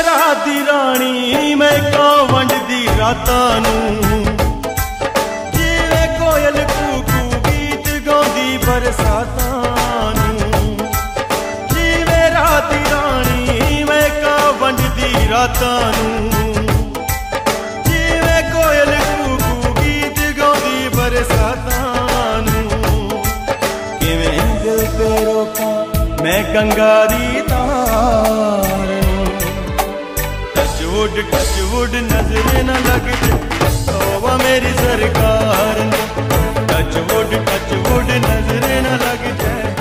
रात दी रानी मैं का वंडदी रातां नूं, जिवें कोयल कूकू गीत गाउंदी बरसातां नूं। जिवें रात दी रानी मैं का वंडदी रातां नूं, जिवें कोयल कूकू गीत गाउंदी बरसातां नूं। किवें दिल ते रोकां मैं गंगा दी धार नूं। टच वुड नजर न लग जाए तौबा मेरी सरकार। टच वुड नजर न लग जाए।